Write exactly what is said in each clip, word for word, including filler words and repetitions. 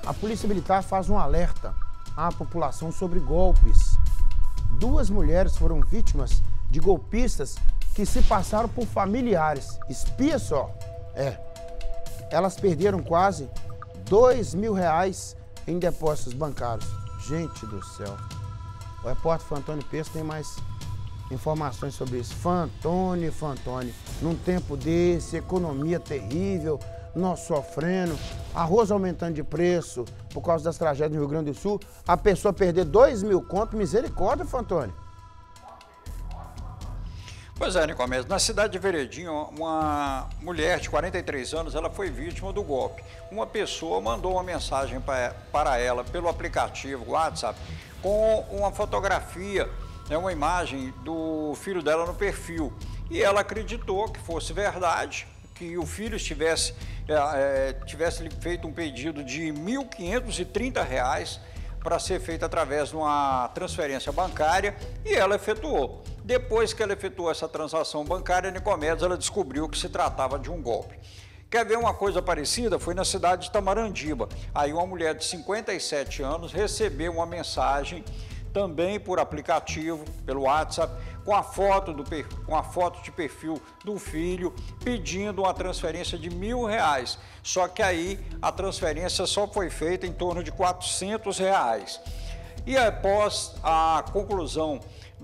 A Polícia Militar faz um alerta à população sobre golpes. Duas mulheres foram vítimas de golpistas que se passaram por familiares. Espia só. É. Elas perderam quase dois mil reais em depósitos bancários. Gente do céu. O repórter Fantoni Pesce tem mais informações sobre isso. Fantoni, Fantoni. Num tempo desse, economia terrível, nós sofrendo, arroz aumentando de preço por causa das tragédias no Rio Grande do Sul, a pessoa perder dois mil conto, misericórdia, Fantoni. Pois é, Nicomedes, na cidade de Veredinha, uma mulher de quarenta e três anos, ela foi vítima do golpe. Uma pessoa mandou uma mensagem para ela pelo aplicativo WhatsApp com uma fotografia, né, uma imagem do filho dela no perfil. E ela acreditou que fosse verdade, que o filho estivesse, é, tivesse feito um pedido de mil quinhentos e trinta reais para ser feito através de uma transferência bancária, e ela efetuou. Depois que ela efetuou essa transação bancária, Nicomedes, ela descobriu que se tratava de um golpe. Quer ver uma coisa parecida? Foi na cidade de Tamarandiba. Aí uma mulher de cinquenta e sete anos recebeu uma mensagem também por aplicativo, pelo WhatsApp, com a foto, do, com a foto de perfil do filho, pedindo uma transferência de mil reais. Só que aí a transferência só foi feita em torno de quatrocentos reais. E após a conclusão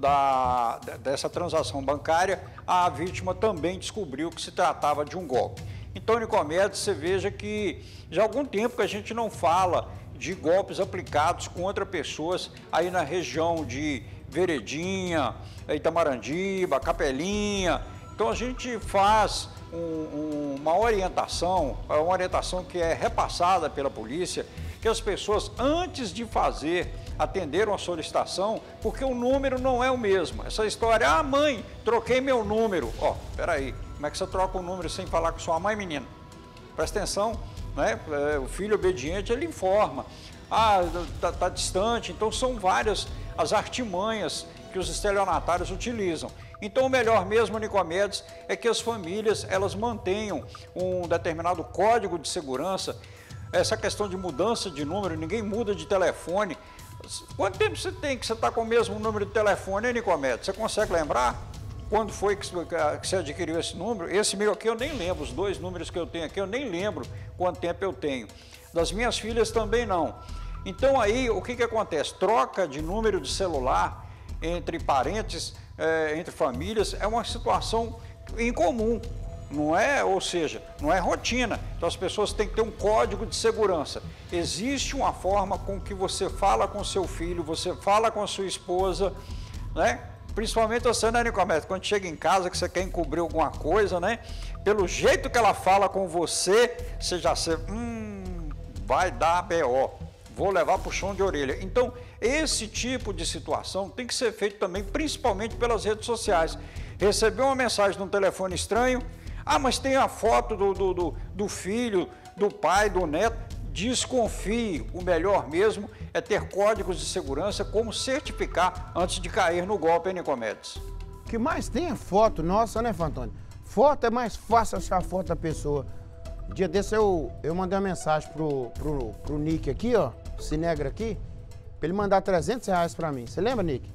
da, dessa transação bancária, a vítima também descobriu que se tratava de um golpe. Então, Nicomedes, você veja que já há algum tempo que a gente não fala de golpes aplicados contra pessoas aí na região de Veredinha, Itamarandiba, Capelinha. Então a gente faz um, um, uma orientação, uma orientação que é repassada pela polícia, que as pessoas, antes de fazer, atenderam a solicitação, porque o número não é o mesmo. Essa história, ah, mãe, troquei meu número. Ó, oh, peraí, como é que você troca o número sem falar com sua mãe, menina? Presta atenção, né? O filho obediente, ele informa. Ah, tá, tá distante. Então são várias as artimanhas que os estelionatários utilizam. Então o melhor mesmo, Nicomedes, é que as famílias, elas mantenham um determinado código de segurança. Essa questão de mudança de número, ninguém muda de telefone. Quanto tempo você tem que você está com o mesmo número de telefone, hein, Nicomedes? Você consegue lembrar quando foi que você adquiriu esse número? Esse meu aqui eu nem lembro, os dois números que eu tenho aqui eu nem lembro quanto tempo eu tenho. Das minhas filhas também não. Então aí o que que acontece? Troca de número de celular entre parentes, é, entre famílias, é uma situação incomum. Não é, ou seja, não é rotina. Então as pessoas têm que ter um código de segurança. Existe uma forma com que você fala com seu filho, você fala com a sua esposa, né? Principalmente você, né, Nicomedes? Quando chega em casa que você quer encobrir alguma coisa, né? Pelo jeito que ela fala com você, você já sabe, hum, vai dar B O, vou levar puxão de orelha. Então, esse tipo de situação tem que ser feito também, principalmente pelas redes sociais. Recebeu uma mensagem de um telefone estranho, ah, mas tem a foto do, do, do, do filho, do pai, do neto. Desconfie. O melhor mesmo é ter códigos de segurança, como certificar antes de cair no golpe, hein, Nicomedes? O que mais tem é foto nossa, né, Fantoni? Foto é mais fácil achar a foto da pessoa. Dia desse eu, eu mandei uma mensagem pro, pro, pro Nick aqui, ó, Cinegra aqui, pra ele mandar trezentos reais pra mim. Você lembra, Nick?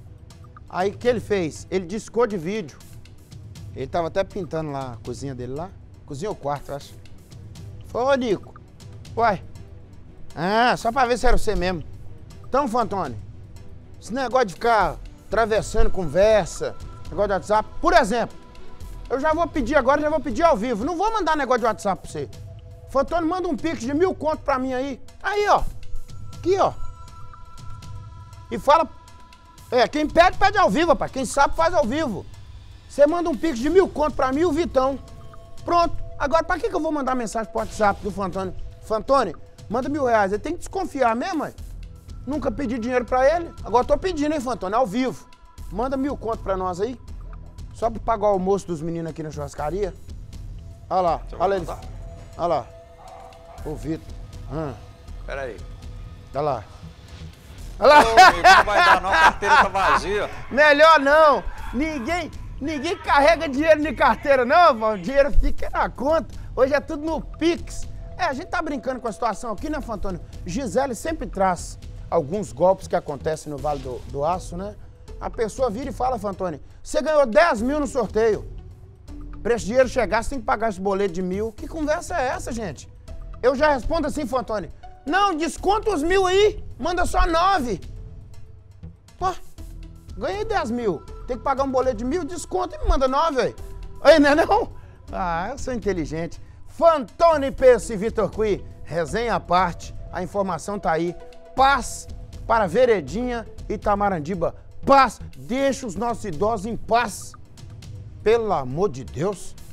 Aí o que ele fez? Ele discou de vídeo. Ele tava até pintando lá a cozinha dele lá. Cozinha ou quarto, eu acho. Falou, ô, Nico. Uai. Ah, só pra ver se era você mesmo. Então, Fantoni, esse negócio de ficar atravessando conversa, negócio de WhatsApp, por exemplo, eu já vou pedir agora, já vou pedir ao vivo. Não vou mandar negócio de WhatsApp pra você. Fantoni, manda um pix de mil conto pra mim aí. Aí, ó. Aqui, ó. E fala... É, quem pede, pede ao vivo, rapaz. Quem sabe, faz ao vivo. Você manda um pix de mil conto pra mim e o Vitão. Pronto. Agora, pra que que eu vou mandar mensagem pro WhatsApp do Fantoni? Fantoni, manda mil reais. Ele tem que desconfiar mesmo, mãe. Nunca pedi dinheiro pra ele. Agora tô pedindo, hein, Fantoni? Ao vivo. Manda mil conto pra nós aí. Só pra pagar o almoço dos meninos aqui na churrascaria. Olha lá. Olha ele. Olha lá. Ô, Vitor. Hum. Pera aí. Olha lá. Olha lá. Ô, amigo, não vai dar não, a carteira tá vazia. Melhor não. Ninguém, ninguém carrega dinheiro de carteira, não, mano. O dinheiro fica na conta. Hoje é tudo no Pix. É, a gente tá brincando com a situação aqui, né, Fantônio? Gisele sempre traz alguns golpes que acontecem no Vale do, do Aço, né? A pessoa vira e fala, Fantônio, você ganhou dez mil no sorteio. Para esse dinheiro chegar, você tem que pagar esse boleto de mil. Que conversa é essa, gente? Eu já respondo assim, Fantônio. Não, desconta os mil aí, manda só nove. Pô, ganhei dez mil. Tem que pagar um boleto de mil, desconta e me manda nove, aí. Aí, não é não? Ah, eu sou inteligente. Fantônio Peço e Vitor Cui, resenha à parte, a informação tá aí. Paz para Veredinha e Tamarandiba. Paz, deixa os nossos idosos em paz. Pelo amor de Deus.